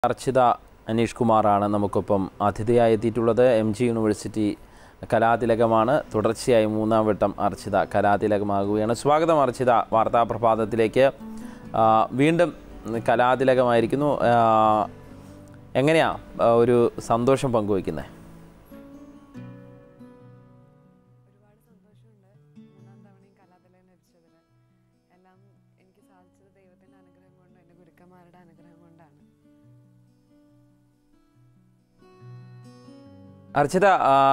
അർച്ചിത അനീഷ് കുമാറാണ് നമുക്കൊപ്പം അതിഥിയായി എത്തിയിട്ടുള്ളത്. MG യൂണിവേഴ്സിറ്റി കലാതിലകമാണ്. തുടർച്ചയായി മൂന്നാം വട്ടം അർച്ചിത കലാതിലകമാകുകയാണ്. സ്വാഗതം അർച്ചിത വാർത്താപ്രഭാതത്തിലേക്ക്. വീണ്ടും കലാതിലകമായിരിക്കുന്നു. എങ്ങനെയാണ് ഒരു സന്തോഷം പങ്കുവയ്ക്കുന്നത്? അർച്ചിത,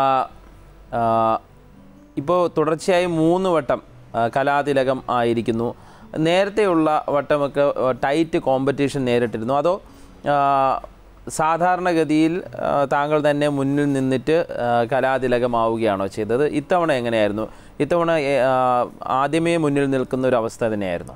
ഇപ്പോൾ തുടർച്ചയായി 3 വട്ടം കലാതിലകം ആയിരിക്കുന്നു. നേരത്തെയുള്ള വട്ടമൊക്കെ ടൈറ്റ് കോമ്പറ്റീഷൻ നേരിട്ടിരുന്നു, അതോ സാധാരണഗതിയിൽ താങ്കൾ തന്നെ മുന്നിൽ നിന്നിട്ട് കലാതിലകമാവുകയാണോ ചെയ്തത്? ഇത്തവണ എങ്ങനെയായിരുന്നു? ഇത്തവണ ആദ്യമേ മുന്നിൽ നിൽക്കുന്ന ഒരു അവസ്ഥ തന്നെയായിരുന്നു?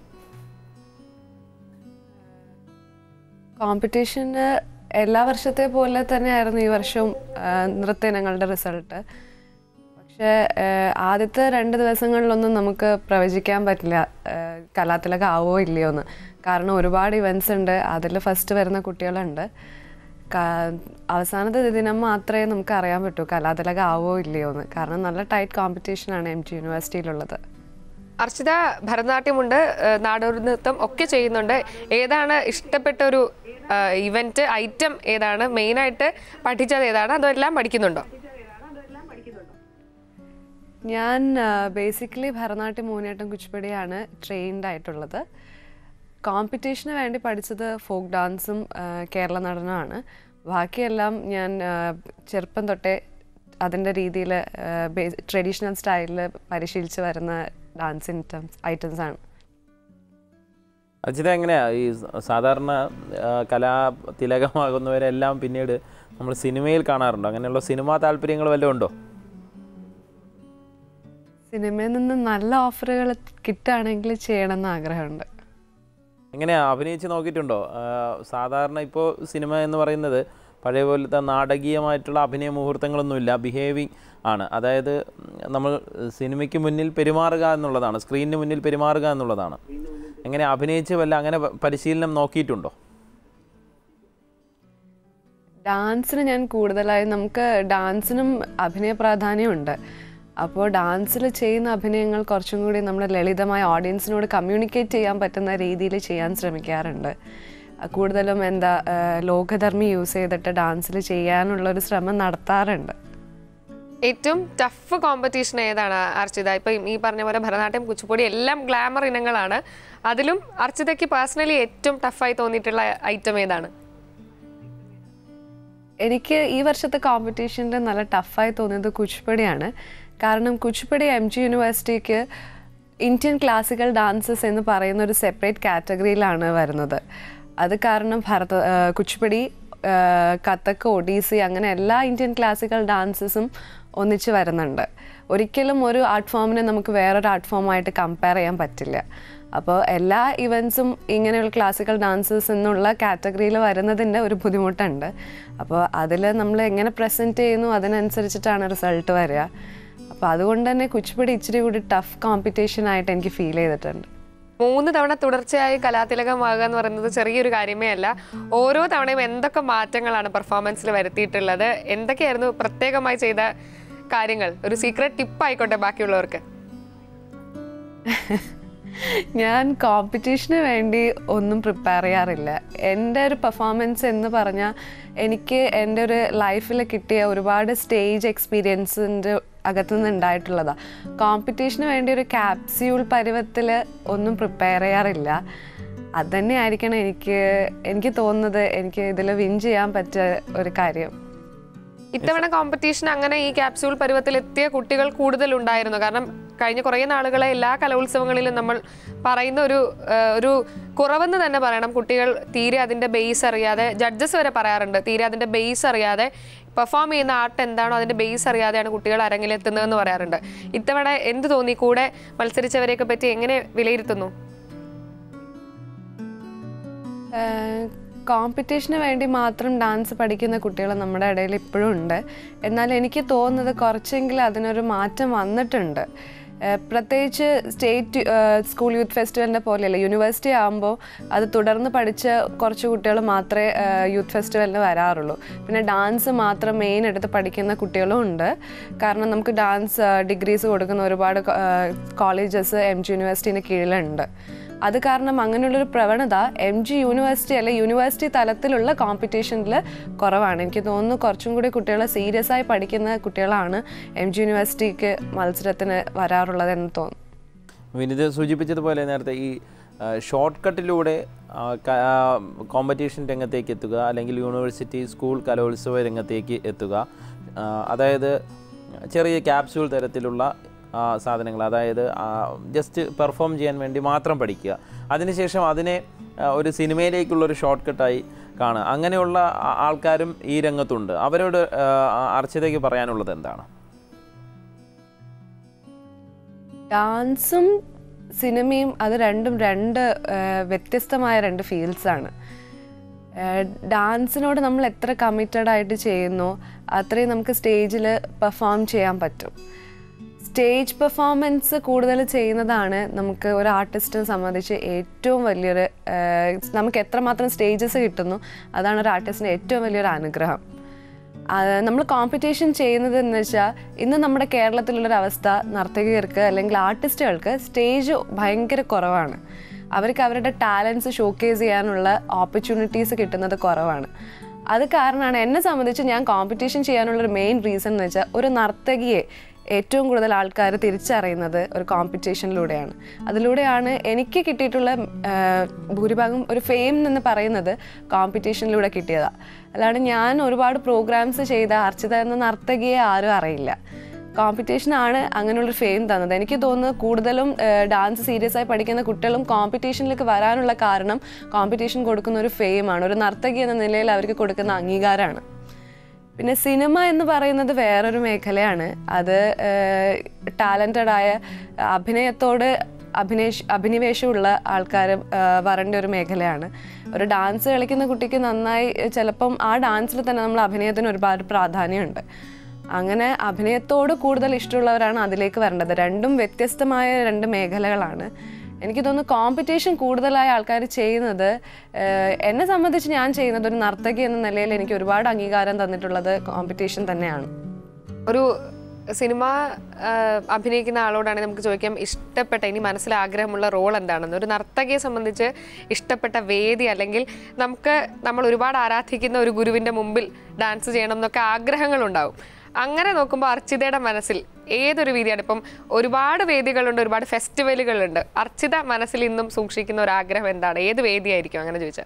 കോമ്പറ്റീഷന് എല്ലാ വർഷത്തെ പോലെ തന്നെയായിരുന്നു ഈ വർഷവും നൃത്ത ഇനങ്ങളുടെ റിസൾട്ട്. പക്ഷേ ആദ്യത്തെ 2 ദിവസങ്ങളിലൊന്നും നമുക്ക് പ്രവചിക്കാൻ പറ്റില്ല കലാതിലകം ആവോ ഇല്ലയോ എന്ന്. കാരണം ഒരുപാട് ഇവൻറ്റ്സ് ഉണ്ട്, അതിൽ ഫസ്റ്റ് വരുന്ന കുട്ടികളുണ്ട്. അവസാനത്തെ ദിനം മാത്രമേ നമുക്ക് അറിയാൻ പറ്റൂ കലാതിലകം ആവോ ഇല്ലയോ എന്ന്. കാരണം നല്ല ടൈറ്റ് കോമ്പറ്റീഷനാണ് MG യൂണിവേഴ്സിറ്റിയിലുള്ളത്. അർച്ചിത ഭരതനാട്യമുണ്ട്, നാടോടി നൃത്തം ഒക്കെ ചെയ്യുന്നുണ്ട്. ഏതാണ് ഇഷ്ടപ്പെട്ട ഒരു ഇവന്റ് ഐറ്റം? ഏതാണ് മെയിനായിട്ട് പഠിച്ചത്? ഏതാണ്? അതെല്ലാം പഠിക്കുന്നുണ്ടോ? ഞാൻ ബേസിക്കലി ഭരതനാട്യം, മോഹിനിയാട്ടം, കുച്ചിപ്പുടിയാണ് ട്രെയിൻഡ് ആയിട്ടുള്ളത്. കോമ്പറ്റീഷന് വേണ്ടി പഠിച്ചത് ഫോക്ക് ഡാൻസും കേരള നടനമാണ്. ബാക്കിയെല്ലാം ഞാൻ ചെറുപ്പം തൊട്ടേ അതിൻ്റെ രീതിയിൽ ട്രഡീഷണൽ സ്റ്റൈലിൽ പരിശീലിച്ച് വരുന്ന ഡാൻസ് ഐറ്റംസാണ്. അർച്ചിത, എങ്ങനെയാണ് ഈ സാധാരണ കലാതിലകമാകുന്നവരെല്ലാം പിന്നീട് നമ്മൾ സിനിമയിൽ കാണാറുണ്ടോ? അങ്ങനെയുള്ള സിനിമാ താല്പര്യങ്ങൾ വല്ലതും ഉണ്ടോ? സിനിമയിൽ നിന്ന് നല്ല ഓഫറുകൾ കിട്ടുകയാണെങ്കിൽ ചെയ്യണമെന്ന് ആഗ്രഹമുണ്ട്. എങ്ങനെയാണ് അഭിനയിച്ച് നോക്കിയിട്ടുണ്ടോ? സാധാരണ ഇപ്പോൾ സിനിമ എന്ന് പറയുന്നത് പഴയ പോലത്തെ നാടകീയമായിട്ടുള്ള അഭിനയ മുഹൂർത്തങ്ങളൊന്നുമില്ല, ബിഹേവിങ് ആണ്. അതായത് നമ്മൾ സിനിമയ്ക്ക് മുന്നിൽ പെരുമാറുക എന്നുള്ളതാണ്, സ്ക്രീനിന് മുന്നിൽ പെരുമാറുക എന്നുള്ളതാണ്. എങ്ങനെ അഭിനയിച്ച് വല്ല അങ്ങനെ പരിശീലനം നോക്കിയിട്ടുണ്ടോ? ഡാൻസിന് ഞാൻ കൂടുതലായി, നമുക്ക് ഡാൻസിനും അഭിനയ പ്രാധാന്യമുണ്ട്. അപ്പോൾ ഡാൻസിൽ ചെയ്യുന്ന അഭിനയങ്ങൾ കുറച്ചും കൂടി നമ്മൾ ലളിതമായ ഓഡിയൻസിനോട് കമ്മ്യൂണിക്കേറ്റ് ചെയ്യാൻ പറ്റുന്ന രീതിയിൽ ചെയ്യാൻ ശ്രമിക്കാറുണ്ട്. കൂടുതലും ലോകധർമ്മി യൂസ് ചെയ്തിട്ട് ഡാൻസിൽ ചെയ്യാനുള്ളൊരു ശ്രമം നടത്താറുണ്ട്. ഏറ്റവും ടഫ് കോമ്പറ്റീഷൻ ഏതാണ് അർച്ചിത? ഇപ്പം ഈ പറഞ്ഞ പോലെ ഭരതനാട്യം, കുച്ചിപ്പുടി എല്ലാം ഗ്ലാമർ ഇനങ്ങളാണ്. അതിലും അർച്ചിതയ്ക്ക് പേഴ്സണലി ഏറ്റവും ടഫായി തോന്നിയിട്ടുള്ള ഐറ്റം ഏതാണ്? എനിക്ക് ഈ വർഷത്തെ കോമ്പറ്റീഷനിൽ നല്ല ടഫായി തോന്നിയത് കുച്ചിപ്പുടിയാണ്. കാരണം കുച്ചിപ്പുടി MG യൂണിവേഴ്സിറ്റിക്ക് ഇന്ത്യൻ ക്ലാസിക്കൽ ഡാൻസസ് എന്ന് പറയുന്ന ഒരു സെപ്പറേറ്റ് കാറ്റഗറിയിലാണ് വരുന്നത്. അത് കാരണം കുച്ചിപ്പുടി, കഥക്, ഒഡീസി അങ്ങനെ എല്ലാ ഇന്ത്യൻ ക്ലാസിക്കൽ ഡാൻസസും ഒന്നിച്ച് വരുന്നുണ്ട്. ഒരിക്കലും ഒരു ആർട്ട് ഫോമിനെ നമുക്ക് വേറൊരു ആർട്ട് ഫോമായിട്ട് കമ്പയർ ചെയ്യാൻ പറ്റില്ല. അപ്പോൾ എല്ലാ ഇവൻറ്റ്സും ഇങ്ങനെയുള്ള ക്ലാസിക്കൽ ഡാൻസസ് എന്നുള്ള കാറ്റഗറിയിൽ വരുന്നതിൻ്റെ ഒരു ബുദ്ധിമുട്ടുണ്ട്. അപ്പോൾ അതിൽ നമ്മൾ എങ്ങനെ പ്രസൻറ്റ് ചെയ്യുന്നു അതിനനുസരിച്ചിട്ടാണ് റിസൾട്ട് വരിക. അപ്പോൾ അതുകൊണ്ട് തന്നെ കുച്ചിപ്പുടി ഇച്ചിരി കൂടി ടഫ് കോമ്പറ്റീഷൻ ആയിട്ട് എനിക്ക് ഫീൽ ചെയ്തിട്ടുണ്ട്. 3 തവണ തുടർച്ചയായി കലാതിലകമാകുക എന്ന് പറയുന്നത് ചെറിയൊരു കാര്യമേ അല്ല. ഓരോ തവണയും എന്തൊക്കെ മാറ്റങ്ങളാണ് പെർഫോമൻസിൽ വരുത്തിയിട്ടുള്ളത്? എന്തൊക്കെയായിരുന്നു പ്രത്യേകമായി ചെയ്ത കാര്യങ്ങൾ? ഒരു സീക്രട്ട് ടിപ്പ് ആയിക്കോട്ടെ ബാക്കിയുള്ളവർക്ക്. ഞാൻ കോമ്പറ്റീഷന് വേണ്ടി ഒന്നും പ്രിപ്പയർ ചെയ്യാറില്ല. എൻ്റെ ഒരു പെർഫോമൻസ് എന്ന് പറഞ്ഞാൽ എനിക്ക് എൻ്റെ ഒരു ലൈഫിൽ കിട്ടിയ ഒരുപാട് സ്റ്റേജ് എക്സ്പീരിയൻസിൻ്റെ അകത്തുനിന്ന് ഉണ്ടായിട്ടുള്ളതാണ്. കോമ്പറ്റീഷന് വേണ്ടി ഒരു ക്യാപ്സ്യൂൾ പരുവത്തിൽ ഒന്നും പ്രിപ്പയർ ചെയ്യാറില്ല. അതുതന്നെ ആയിരിക്കണം എനിക്ക് തോന്നുന്നത് എനിക്ക് ഇതിൽ വിൻ ചെയ്യാൻ പറ്റിയ ഒരു കാര്യം. ഇത്തവണ കോമ്പറ്റീഷൻ അങ്ങനെ ഈ ക്യാപ്സ്യൂൾ പരുവത്തിലെത്തിയ കുട്ടികൾ കൂടുതലുണ്ടായിരുന്നു. കാരണം കഴിഞ്ഞ കുറേ നാളുകളെ എല്ലാ കലോത്സവങ്ങളിലും നമ്മൾ പറയുന്ന ഒരു കുറവെന്ന് തന്നെ പറയണം. കുട്ടികൾ തീരെ അതിൻ്റെ ബേസ് അറിയാതെ, ജഡ്ജസ് വരെ പറയാറുണ്ട്, തീരെ അതിൻ്റെ ബേസ് അറിയാതെ, പെർഫോം ചെയ്യുന്ന ആർട്ട് എന്താണോ അതിൻ്റെ ബേസ് അറിയാതെയാണ് കുട്ടികൾ അരങ്ങിലെത്തുന്നതെന്ന് പറയാറുണ്ട്. ഇത്തവണ എന്ത് തോന്നി? കൂടെ മത്സരിച്ചവരെയൊക്കെ പറ്റി എങ്ങനെ വിലയിരുത്തുന്നു? കോമ്പറ്റീഷന് വേണ്ടി മാത്രം ഡാൻസ് പഠിക്കുന്ന കുട്ടികൾ നമ്മുടെ ഇടയിൽ ഇപ്പോഴും ഉണ്ട്. എന്നാൽ എനിക്ക് തോന്നുന്നത് കുറച്ചെങ്കിലും അതിനൊരു മാറ്റം വന്നിട്ടുണ്ട്. പ്രത്യേകിച്ച് സ്റ്റേറ്റ് സ്കൂൾ യൂത്ത് ഫെസ്റ്റിവലിൻ്റെ പോലെയല്ല, യൂണിവേഴ്സിറ്റി ആകുമ്പോൾ അത് തുടർന്ന് പഠിച്ച കുറച്ച് കുട്ടികൾ മാത്രമേ യൂത്ത് ഫെസ്റ്റിവലിന് വരാറുള്ളൂ. പിന്നെ ഡാൻസ് മാത്രം മെയിൻ എടുത്ത് പഠിക്കുന്ന കുട്ടികളും ഉണ്ട്. കാരണം നമുക്ക് ഡാൻസ് ഡിഗ്രീസ് കൊടുക്കുന്ന ഒരുപാട് കോളേജസ് MG യൂണിവേഴ്സിറ്റിൻ്റെ കീഴിലുണ്ട്. അത് കാരണം അങ്ങനെയുള്ളൊരു പ്രവണത MG യൂണിവേഴ്സിറ്റി അല്ലെ യൂണിവേഴ്സിറ്റി തലത്തിലുള്ള കോമ്പറ്റീഷനിൽ കുറവാണ്. എനിക്ക് തോന്നുന്നു കുറച്ചും കൂടി കുട്ടികൾ സീരിയസ് ആയി പഠിക്കുന്ന കുട്ടികളാണ് MG യൂണിവേഴ്സിറ്റിക്ക് മത്സരത്തിന് വരാറുള്ളതെന്ന് തോന്നുന്നു. വിനിത സൂചിപ്പിച്ചതുപോലെ നേരത്തെ ഈ ഷോർട്ട് കട്ടിലൂടെ കോമ്പറ്റീഷൻ രംഗത്തേക്ക് എത്തുക, അല്ലെങ്കിൽ യൂണിവേഴ്സിറ്റി സ്കൂൾ കലോത്സവ രംഗത്തേക്ക് എത്തുക, അതായത് ചെറിയ ക്യാപ്സ്യൂൾ തരത്തിലുള്ള സാധനങ്ങൾ, അതായത് ജസ്റ്റ് പെർഫോം ചെയ്യാൻ വേണ്ടി മാത്രം പഠിക്കുക, അതിനുശേഷം അതിനെ ഒരു സിനിമയിലേക്കുള്ളൊരു ഷോർട്ട് കട്ടായി കാണുക, അങ്ങനെയുള്ള ആൾക്കാരും ഈ രംഗത്തുണ്ട്. അവരോട് അർച്ചിതയ്ക്ക് പറയാനുള്ളത് എന്താണ്? ഡാൻസും സിനിമയും അത് രണ്ടും വ്യത്യസ്തമായ രണ്ട് ഫീൽഡ്സാണ്. ഡാൻസിനോട് നമ്മൾ എത്ര കമ്മിറ്റഡ് ആയിട്ട് ചെയ്യുന്നോ അത്രയും നമുക്ക് സ്റ്റേജിൽ പെർഫോം ചെയ്യാൻ പറ്റും. സ്റ്റേജ് പെർഫോമൻസ് കൂടുതൽ ചെയ്യുന്നതാണ് നമുക്ക് ഒരു ആർട്ടിസ്റ്റിനെ സംബന്ധിച്ച് ഏറ്റവും വലിയൊരു, നമുക്ക് എത്രമാത്രം സ്റ്റേജസ് കിട്ടുന്നു അതാണ് ഒരു ആർട്ടിസ്റ്റിൻ്റെ ഏറ്റവും വലിയൊരു അനുഗ്രഹം. നമ്മൾ കോമ്പറ്റീഷൻ ചെയ്യുന്നത് എന്ന് വെച്ചാൽ ഇന്ന് നമ്മുടെ കേരളത്തിലുള്ളൊരവസ്ഥ നർത്തകികർക്ക് അല്ലെങ്കിൽ ആർട്ടിസ്റ്റുകൾക്ക് സ്റ്റേജ് ഭയങ്കര കുറവാണ്. അവർക്ക് അവരുടെ ടാലൻസ് ഷോക്കേസ് ചെയ്യാനുള്ള ഓപ്പർച്യൂണിറ്റീസ് കിട്ടുന്നത് കുറവാണ്. അത് കാരണമാണ് എന്നെ സംബന്ധിച്ച് ഞാൻ കോമ്പറ്റീഷൻ ചെയ്യാനുള്ളൊരു മെയിൻ റീസൺ എന്ന് വെച്ചാൽ ഒരു നർത്തകിയെ ഏറ്റവും കൂടുതൽ ആൾക്കാർ തിരിച്ചറിയുന്നത് ഒരു കോമ്പറ്റീഷനിലൂടെയാണ്. അതിലൂടെയാണ് എനിക്ക് കിട്ടിയിട്ടുള്ള ഭൂരിഭാഗം ഒരു ഫെയിം എന്ന് പറയുന്നത് കോമ്പറ്റീഷനിലൂടെ കിട്ടിയതാണ്. അല്ലാണ്ട് ഞാൻ ഒരുപാട് പ്രോഗ്രാംസ് ചെയ്ത അർച്ചിത എന്ന നർത്തകിയെ ആരും അറിയില്ല. കോമ്പറ്റീഷനാണ് അങ്ങനെയുള്ളൊരു ഫെയിം തന്നത്. എനിക്ക് തോന്നുന്നത് കൂടുതലും ഡാൻസ് സീരിയസ് ആയി പഠിക്കുന്ന കുട്ടികളും കോമ്പറ്റീഷനിലേക്ക് വരാനുള്ള കാരണം കോമ്പറ്റീഷൻ കൊടുക്കുന്ന ഒരു ഫെയിമാണ്, ഒരു നർത്തകി എന്ന നിലയിൽ അവർക്ക് കൊടുക്കുന്ന അംഗീകാരമാണ്. പിന്നെ സിനിമ എന്ന് പറയുന്നത് വേറൊരു മേഖലയാണ്. അത് ടാലൻറ്റഡായ അഭിനയത്തോട് അഭിനിവേശമുള്ള ആൾക്കാർ വരേണ്ട ഒരു മേഖലയാണ്. ഒരു ഡാൻസ് കളിക്കുന്ന കുട്ടിക്ക് നന്നായി ചിലപ്പം ആ ഡാൻസിൽ തന്നെ നമ്മൾ അഭിനയത്തിന് ഒരുപാട് പ്രാധാന്യമുണ്ട്. അങ്ങനെ അഭിനയത്തോട് കൂടുതൽ ഇഷ്ടമുള്ളവരാണ് അതിലേക്ക് വരേണ്ടത്. രണ്ടും വ്യത്യസ്തമായ രണ്ട് മേഖലകളാണ്. എനിക്ക് തോന്നുന്നു കോമ്പറ്റീഷൻ കൂടുതലായ ആൾക്കാർ ചെയ്യുന്നത്, എന്നെ സംബന്ധിച്ച് ഞാൻ ചെയ്യുന്നത് ഒരു നർത്തകി എന്ന നിലയിൽ എനിക്ക് ഒരുപാട് അംഗീകാരം തന്നിട്ടുള്ളത് കോമ്പറ്റീഷൻ തന്നെയാണ്. ഒരു സിനിമ അഭിനയിക്കുന്ന ആളോടാണെങ്കിൽ നമുക്ക് ചോദിക്കാം ഇഷ്ടപ്പെട്ട, ഇനി മനസ്സിൽ ആഗ്രഹമുള്ള റോൾ എന്താണെന്ന്. ഒരു നർത്തകിയെ സംബന്ധിച്ച് ഇഷ്ടപ്പെട്ട വേദി, അല്ലെങ്കിൽ നമ്മൾ ഒരുപാട് ആരാധിക്കുന്ന ഒരു ഗുരുവിൻ്റെ മുമ്പിൽ ഡാൻസ് ചെയ്യണം എന്നൊക്കെ ആഗ്രഹങ്ങളുണ്ടാവും. അങ്ങനെ നോക്കുമ്പോൾ അർച്ചിതയുടെ മനസ്സിൽ ഏതൊരു വേദിയാണ്? ഇപ്പം ഒരുപാട് വേദികളുണ്ട്, ഒരുപാട് ഫെസ്റ്റിവലുകളുണ്ട്. അർച്ചിത മനസ്സിൽ ഇന്നും സൂക്ഷിക്കുന്ന ഒരു ആഗ്രഹം എന്താണ്? ഏത് വേദിയായിരിക്കും അങ്ങനെ ചോദിച്ചാൽ?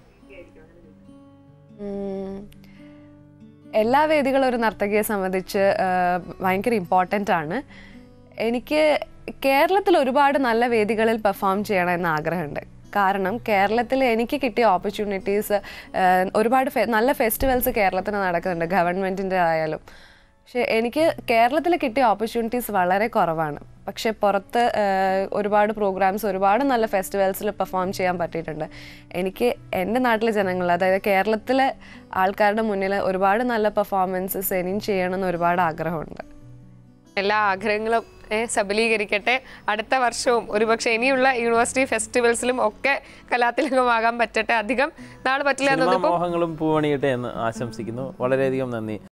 എല്ലാ വേദികളും ഒരു നർത്തകിയെ സംബന്ധിച്ച് ഭയങ്കര ഇമ്പോർട്ടൻ്റ് ആണ്. എനിക്ക് കേരളത്തിൽ ഒരുപാട് നല്ല വേദികളിൽ പെർഫോം ചെയ്യണം എന്ന ആഗ്രഹമുണ്ട്. കാരണം കേരളത്തിൽ എനിക്ക് കിട്ടിയ ഓപ്പർച്യൂണിറ്റീസ്, ഒരുപാട് നല്ല ഫെസ്റ്റിവൽസ് കേരളത്തിൽ നടക്കുന്നുണ്ട്, ഗവൺമെൻറ്റിൻ്റെ ആയാലും. പക്ഷേ എനിക്ക് കേരളത്തിൽ കിട്ടിയ ഓപ്പർച്യൂണിറ്റീസ് വളരെ കുറവാണ്. പക്ഷേ പുറത്ത് ഒരുപാട് പ്രോഗ്രാംസ്, ഒരുപാട് നല്ല ഫെസ്റ്റിവൽസിൽ പെർഫോം ചെയ്യാൻ പറ്റിയിട്ടുണ്ട്. എനിക്ക് എൻ്റെ നാട്ടിലെ ജനങ്ങൾ, അതായത് കേരളത്തിലെ ആൾക്കാരുടെ മുന്നിൽ ഒരുപാട് നല്ല പെർഫോമൻസസ് ഇനിയും ചെയ്യണമെന്ന് ഒരുപാട് ആഗ്രഹമുണ്ട്. എല്ലാ ആഗ്രഹങ്ങളും സബലീകരിക്കട്ടെ. അടുത്ത വർഷവും ഒരുപക്ഷെ ഇനിയുള്ള യൂണിവേഴ്സിറ്റി ഫെസ്റ്റിവൽസിലും ഒക്കെ കലാതിലകമാകാൻ പറ്റട്ടെ. അധികം നാൾ പറ്റില്ല. മോഹങ്ങളും പൂവണിയട്ടെ എന്ന് ആശംസിക്കുന്നു. വളരെയധികം നന്ദി.